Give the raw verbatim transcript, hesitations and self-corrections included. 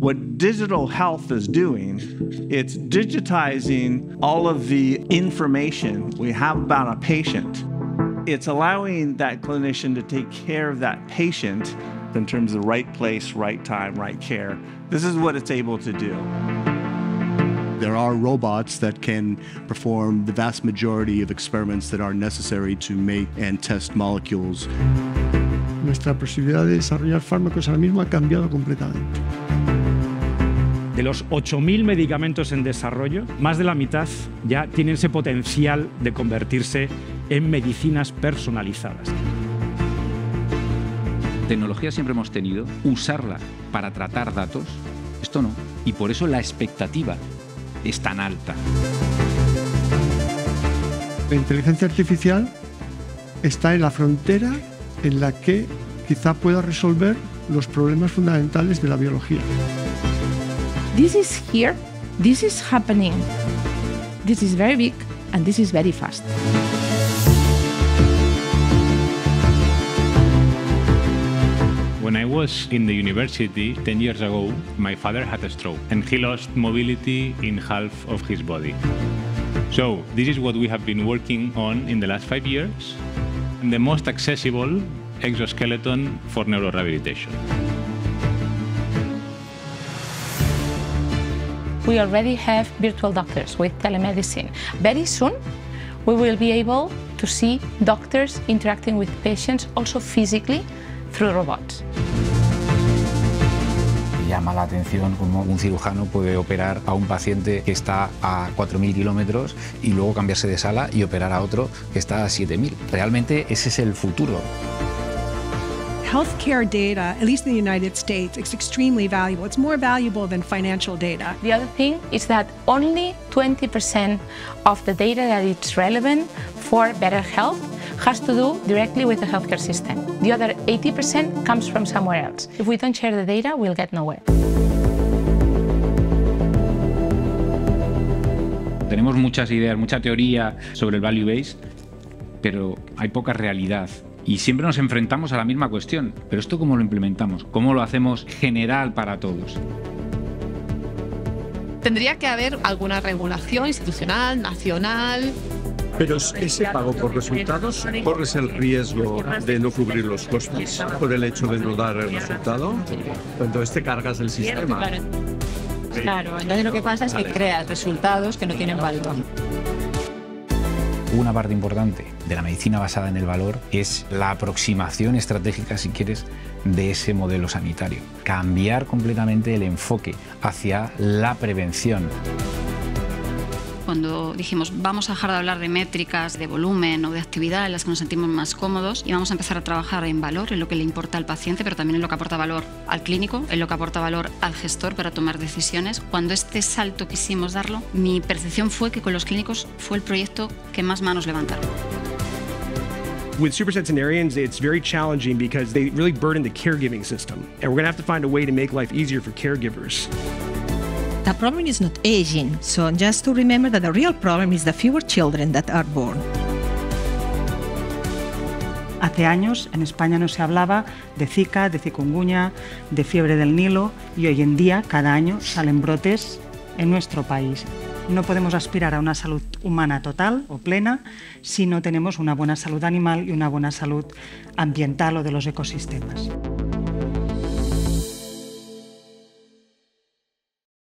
What digital health is doing, it's digitizing all of the information we have about a patient. It's allowing that clinician to take care of that patient in terms of right place, right time, right care. This is what it's able to do. There are robots that can perform the vast majority of experiments that are necessary to make and test molecules. Nuestra posibilidad de desarrollar fármacos ahora mismo ha cambiado completamente. De los ocho mil medicamentos en desarrollo, más de la mitad ya tienen ese potencial de convertirse en medicinas personalizadas. Tecnología siempre hemos tenido, usarla para tratar datos, esto no. Y por eso la expectativa es tan alta. La inteligencia artificial está en la frontera en la que quizá pueda resolver los problemas fundamentales de la biología. This is here, this is happening, this is very big and this is very fast. When I was in the university ten years ago, my father had a stroke and he lost mobility in half of his body. So this is what we have been working on in the last five years, the most accessible exoskeleton for neurorehabilitation. We already have virtual doctors with telemedicine. Very soon, we will be able to see doctors interacting with patients also physically through robots. Llama la atención cómo un cirujano puede operar a un paciente que está a cuatro mil kilómetros y luego cambiarse de sala y operar a otro que está a siete mil. Realmente ese es el futuro. Healthcare data, at least in the United States, is extremely valuable. It's more valuable than financial data. The other thing is that only twenty percent of the data that is relevant for better health has to do directly with the healthcare system. The other eighty percent comes from somewhere else. If we don't share the data, we'll get nowhere. Tenemos muchas ideas, mucha teoría sobre el value base, pero hay poca realidad. Y siempre nos enfrentamos a la misma cuestión. Pero ¿esto cómo lo implementamos? ¿Cómo lo hacemos general para todos? Tendría que haber alguna regulación institucional, nacional. Pero ese pago por resultados, ¿corres el riesgo de no cubrir los costes por el hecho de no dar el resultado? Entonces te cargas el sistema. Claro, claro. Entonces lo que pasa es que creas resultados que no tienen valor. Una parte importante de la medicina basada en el valor es la aproximación estratégica, si quieres, de ese modelo sanitario. Cambiar completamente el enfoque hacia la prevención. Cuando dijimos vamos a dejar de hablar de métricas, de volumen o de actividad en las que nos sentimos más cómodos y vamos a empezar a trabajar en valor, en lo que le importa al paciente, pero también en lo que aporta valor al clínico, en lo que aporta valor al gestor para tomar decisiones. Cuando este salto quisimos darlo, mi percepción fue que con los clínicos fue el proyecto que más manos levantaron. With supercentenarians, it's very challenging because they really burden the caregiving system, and we're going to have to find a way to make life easier for caregivers. The problem is not aging, so just to remember that the real problem is the fewer children that are born. Hace años en España no se hablaba de Zika, de chikungunya, de fiebre del Nilo y hoy en día cada año salen brotes en nuestro país. No podemos aspirar a una salud humana total o plena si no tenemos una buena salud animal y una buena salud ambiental o de los ecosistemas.